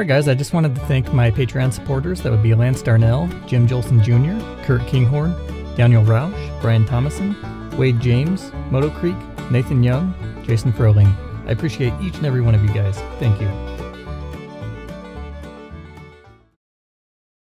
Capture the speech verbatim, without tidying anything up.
Alright guys, I just wanted to thank my Patreon supporters. That would be Lance Darnell, Jim Jolson Junior, Kurt Kinghorn, Daniel Rausch, Brian Thomason, Wade James, Moto Creek, Nathan Young, Jason Froling. I appreciate each and every one of you guys. Thank you.